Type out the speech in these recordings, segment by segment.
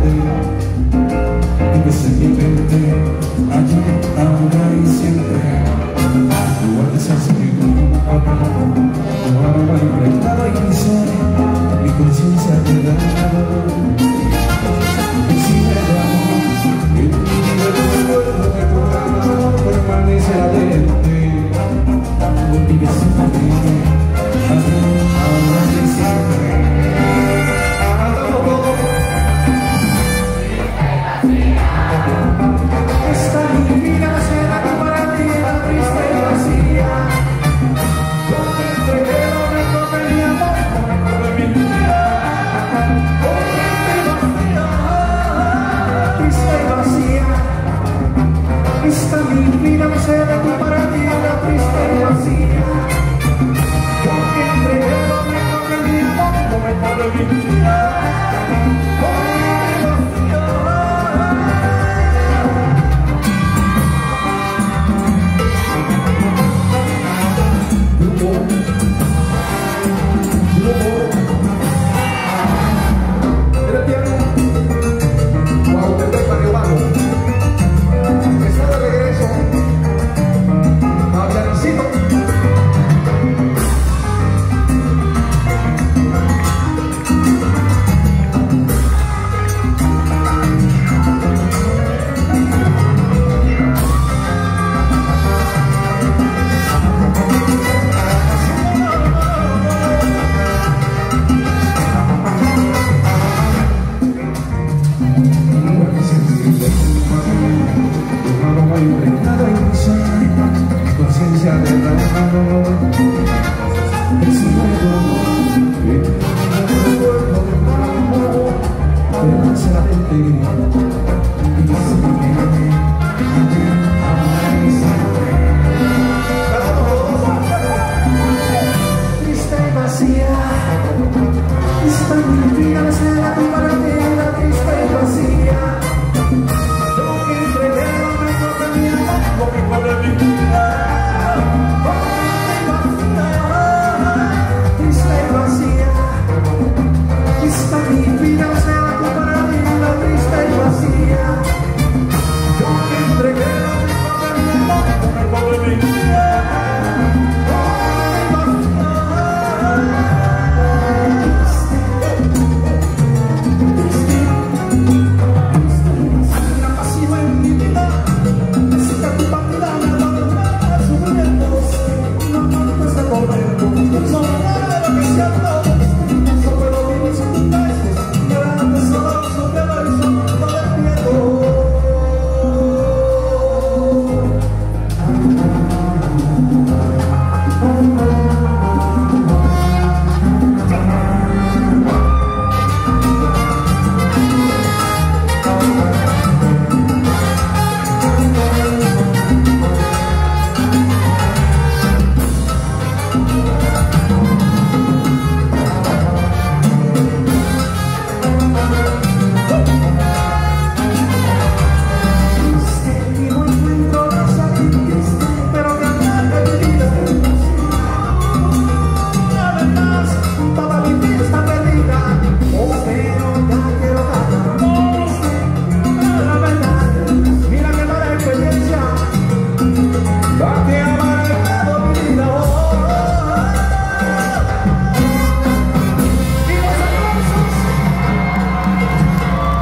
vives en mi mente, allí, ahora y siempre. Igual de sencillo, ahora impregnado y mi ser, mi conciencia te da. Y si me das, en mi vida el recuerdo de tu alma permanece latente. Vives en mi mente, allí, ahora y siempre. Esta mi vida será para ti la triste y vacía, donde entregué lo mejor de mi amor, lo mejor de mi vida. Triste y vacía, esta mi vida será para ti la triste y vacía, donde entregué lo mejor de mi amor, lo mejor de mi vida. Conciencia de la triste y vacía, esta mi vida será para ti la triste y vacía, yo que entregué lo mejor de mi amor, lo mejor de mi vida. Triste y vacía, esta mi vida será para ti la triste y vacía, yo que entregué lo mejor de mi amor, lo mejor de mi vida.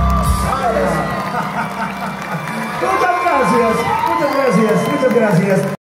Muchas gracias.